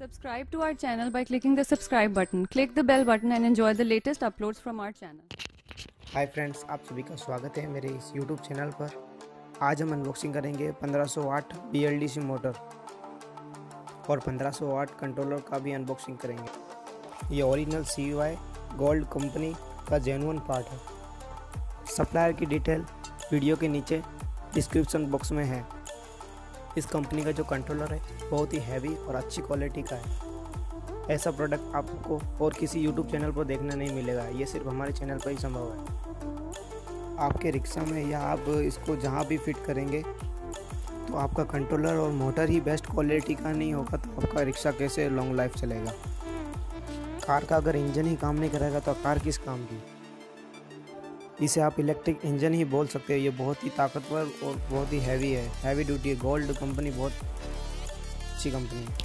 Subscribe to our channel by clicking the subscribe button. Click the bell button and enjoy the latest uploads from our channel. Hi friends, आप सभी का स्वागत है मेरे इस YouTube channel पर। आज हम अनबॉक्सिंग करेंगे 1500 वाट BLDC मोटर और 1500 वाट कंट्रोलर का भी अनबॉक्सिंग करेंगे। ये ओरिजिनल CUI गोल्ड कंपनी का जेन्युइन पार्ट है। सप्लायर की डिटेल वीडियो के नीचे डिस्क्रिप्शन बॉक्स में है। इस कंपनी का जो कंट्रोलर है बहुत ही हैवी और अच्छी क्वालिटी का है। ऐसा प्रोडक्ट आपको और किसी यूट्यूब चैनल पर देखने नहीं मिलेगा, ये सिर्फ हमारे चैनल पर ही संभव है। आपके रिक्शा में या आप इसको जहाँ भी फिट करेंगे तो आपका कंट्रोलर और मोटर ही बेस्ट क्वालिटी का नहीं होगा तो आपका रिक्शा कैसे लॉन्ग लाइफ चलेगा। कार का अगर इंजन ही काम नहीं करेगा तो कार किस काम की। इसे आप इलेक्ट्रिक इंजन ही बोल सकते हो। ये बहुत ही ताकतवर और बहुत ही हैवी है, हैवी ड्यूटी है। गोल्ड कंपनी बहुत अच्छी कंपनी है।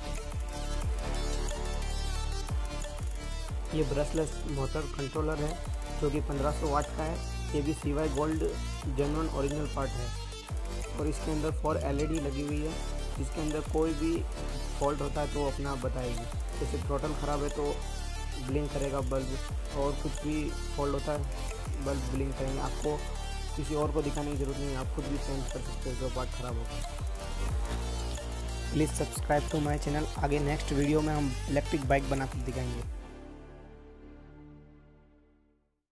ये ब्रशलेस मोटर कंट्रोलर है जो कि 1500 वाट का है। ये भी CUI gold genuine original part है और इसके अंदर 4 LED लगी हुई है। जिसके अंदर कोई भी फॉल्ट होता है तो अपना आप बताएगी। जैसे थ्रोटल ख़राब है तो ब्लिंक करेगा बल्ब, और कुछ भी फॉल्ट होता है बल्ब ब्लिंक करेंगे। आपको किसी और को दिखाने की ज़रूरत नहीं है, आप खुद भी चेंज कर सकते हो जो पार्ट ख़राब होगा। Please subscribe to my channel. आगे नेक्स्ट वीडियो में हम इलेक्ट्रिक बाइक बनाकर दिखाएंगे।